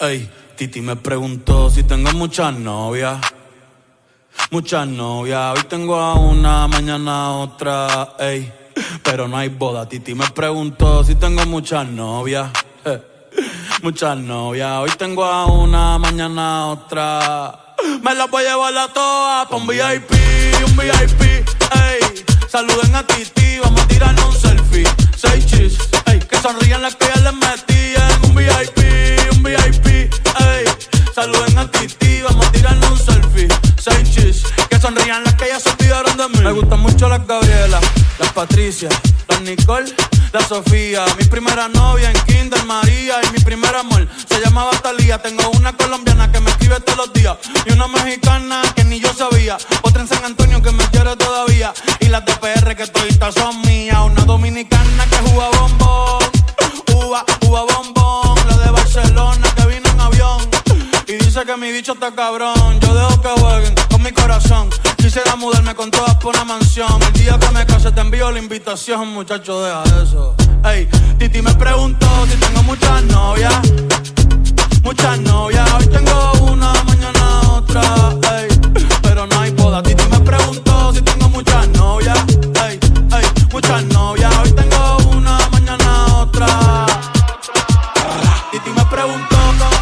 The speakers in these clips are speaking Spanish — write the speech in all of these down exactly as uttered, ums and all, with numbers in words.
Ey, Titi me preguntó si tengo muchas novias. Muchas novias, hoy tengo a una, mañana a otra, ey. Pero no hay boda. Titi me preguntó si tengo muchas novias. Eh, muchas novias, hoy tengo a una, mañana a otra. Me las voy a llevar a todas pa' un V I P, un V I P, ey. Saluden a Titi, vamos a tirarnos un selfie. Seis chis, ey. Que sonrían las que ya les metí en un V I P, un V I P, ey. Saluden a Titi, vamos a tirarnos un selfie. Seis chis, que sonrían las que ya se olvidaron de mí. Me gustan mucho las Gabriela, las Patricia, las Nicole, la Sofía. Mi primera novia en Kinder María. Y mi primer amor se llamaba Talía. Tengo una colombiana que me escribe todos los días. Y una mexicana que ni yo sabía. Otra en San Antonio que me quiere todavía. Y las de P R que toditas son mías. Una dominicana que juega bombón. Uva, uva bombón. La de Barcelona que vino en avión. Y dice que mi bicho está cabrón. Yo dejo que jueguen con mi corazón. Quisiera mudarme con todas por una mansión. El día que me case te envío la invitación. Muchacho, deja eso. Ey, Titi me preguntó si tengo muchas novias. Muchas novias, hoy tengo una, mañana otra, ey. Pero no hay boda. Titi me preguntó si tengo muchas novias. Ey, ey, muchas novias, hoy tengo una, mañana otra. Titi me preguntó.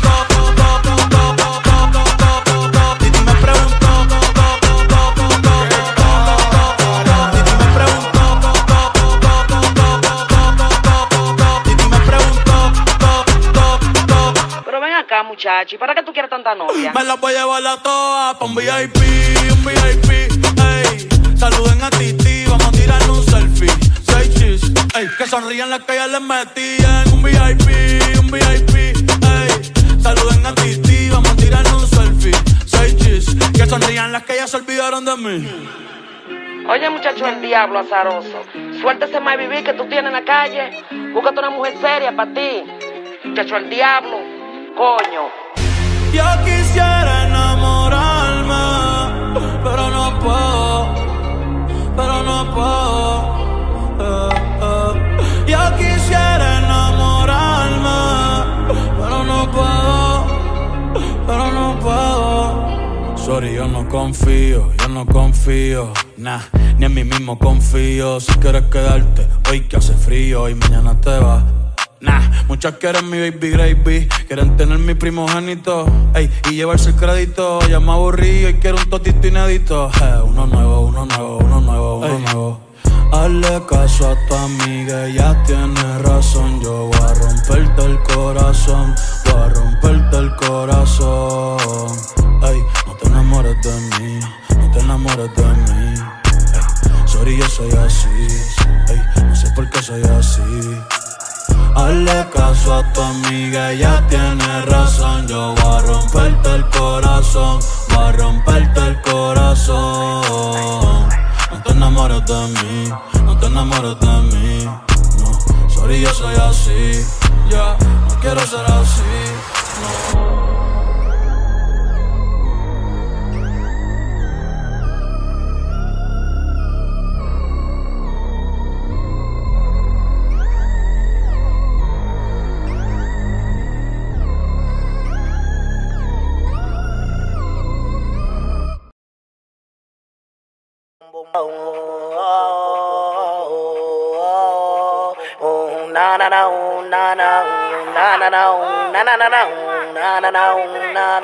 Muchacho, ¿y para qué tú quieres tanta novia? Me las voy a llevar a todas pa' un V I P, un V I P, ey. Saluden a Titi, vamos a tirarnos un selfie. Seis chis, ey. Que sonrían las que ya les metí en un V I P, un V I P, ey. Saluden a Titi, vamos a tirarnos un selfie. Seis chis, que sonrían las que ya se olvidaron de mí. Oye, muchacho, el diablo azaroso. Suéltese más vivir que tú tienes en la calle. Búscate una mujer seria para ti. Muchacho, el diablo. Coño. Yo quisiera enamorarme, pero no puedo, pero no puedo. Eh, eh. Yo quisiera enamorarme, pero no puedo, pero no puedo. Sorry, yo no confío, yo no confío, nah, ni en mí mismo confío. Si quieres quedarte, hoy que hace frío y mañana te vas. Nah, muchas quieren mi baby gravy, quieren tener mi primogénito, ey, y llevarse el crédito. Ya me aburrí y quiero un totito inédito. Eh, uno nuevo, uno nuevo, uno nuevo, uno ey. nuevo. Hazle caso a tu amiga, ella tiene razón. Yo voy a romperte el corazón, voy a romperte el corazón. Ey, no te enamores de mí, no te enamores de mí. Ey, sorry, yo soy así, ey, no sé por qué soy así. Hazle caso a tu amiga, ella tiene razón. Yo voy a romperte el corazón, voy a romperte el corazón. No te enamores de mí, no te enamores de mí. No, sorry, yo soy así, ya, yeah, no quiero ser así, no. Na na na na na na na na na na na na na na na na na na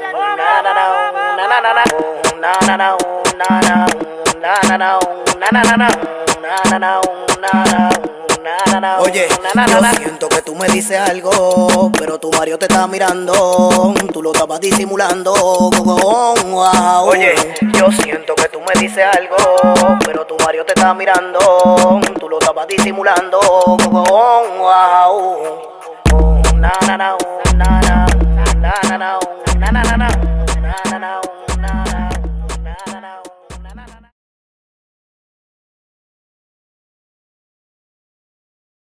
na na. Oye, yo siento que tú me dices algo, pero tu Mario te está mirando, tú lo estabas disimulando. Oye, yo siento que tú me dices algo, pero tu Mario te está mirando, tú lo estabas disimulando.